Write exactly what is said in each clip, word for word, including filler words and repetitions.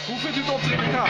Vous faites du dancing, Rebecca.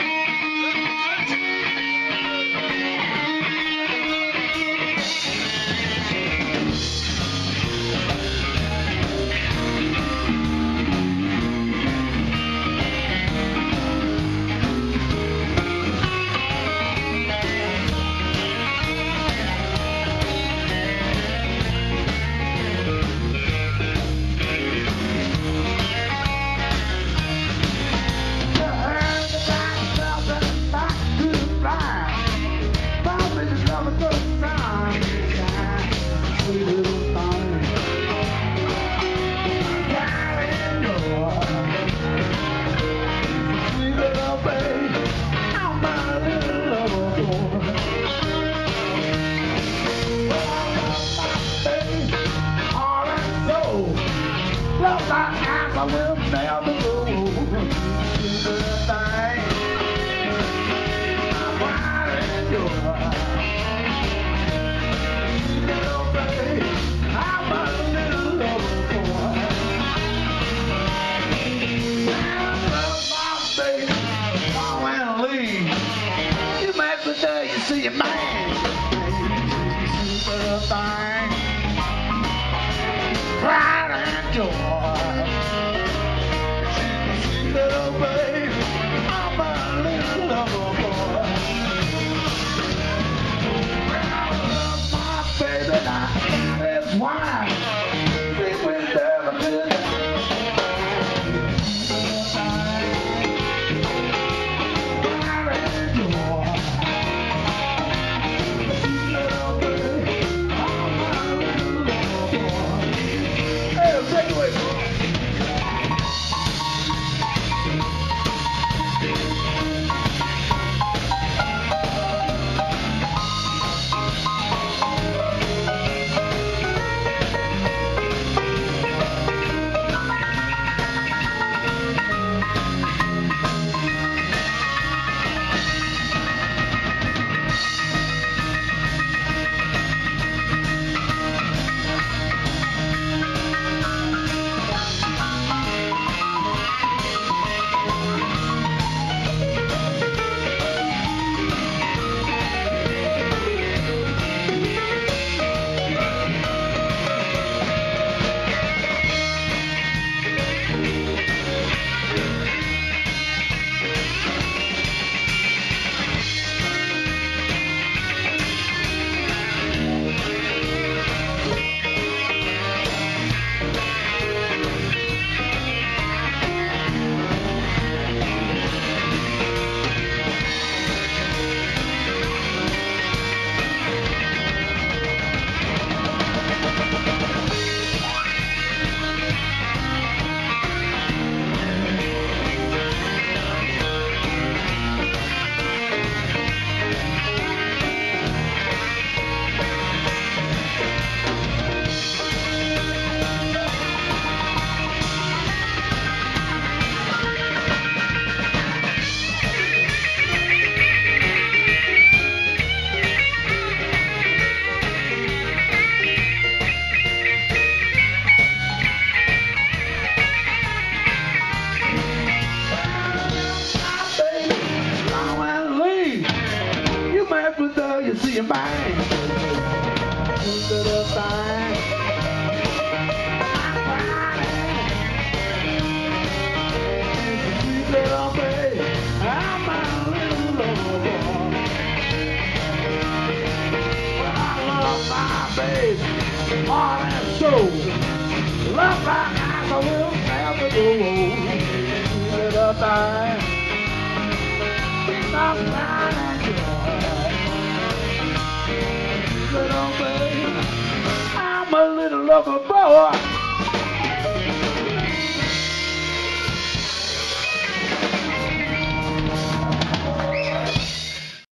I will never go to the thing. I'm riding your little baby. I'm a little lover boy. I love my baby. Oh, and leave. You make the day you see your man. Little thing. Pride and joy. Little babe, I'm a little lover boy. I love my baby, now that's why we will never do that. Little babe, I'm a little lover boy. Hey, take it away. You see your mind, little thing. Sweet little baby, I'm a little lover boy. Well, I love my baby, heart and soul. Love like I will never go. Little thing, stop crying. Little baby, I'm a little lover boy.